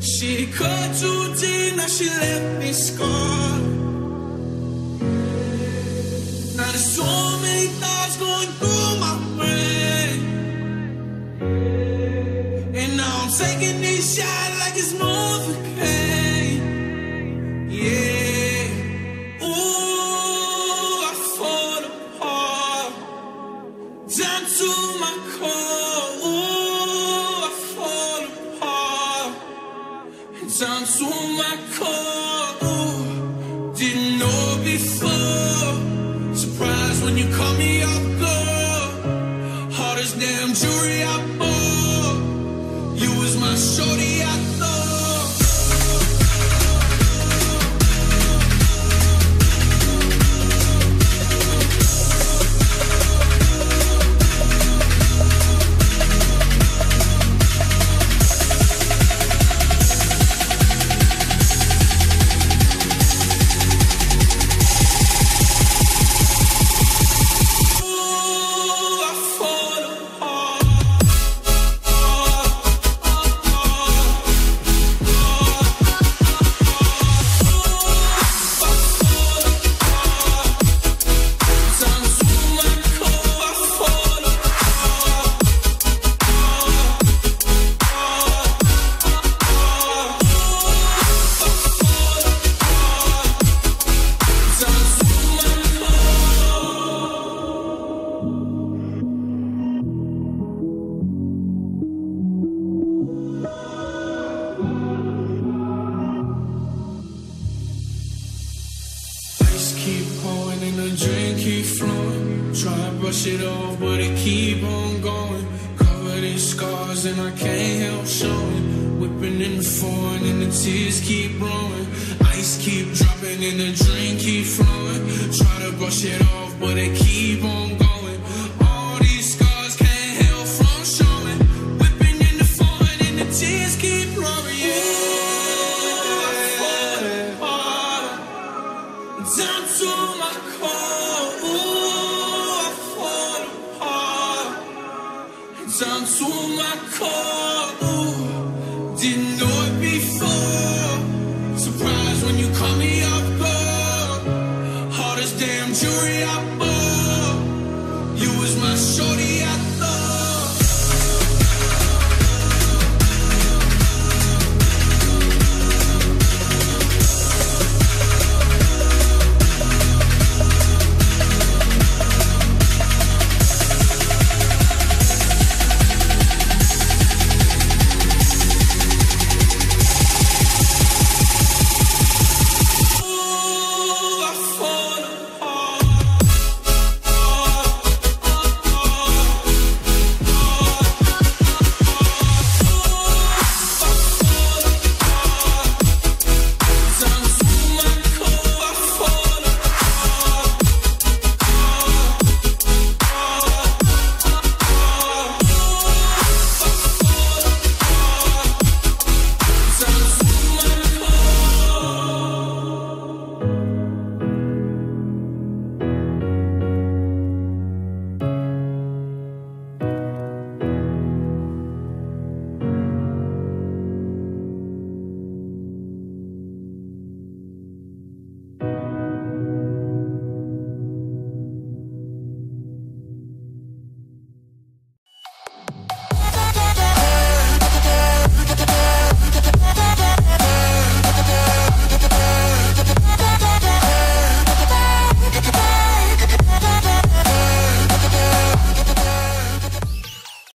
She cut too deep, now she left me scarred. Now there's so many thoughts going through my brain, and now I'm taking these shots like it's Novocaine. Yeah, ooh, I fall apart, down to my core. Ooh, I fall apart, down to my core. Ooh, didn't know before. Surprised when you call me off guard. Hardest damn jewelry I bought. You was my shorty, I thought. Keep pouring and the drink keep flowing. Try to brush it off, but it keep on going. Covered in scars and I can't help showing. Whipping in the foreign and the tears keep blowing. Ice keep dropping and the drink keep flowing. Try to brush it off, but it keep on going.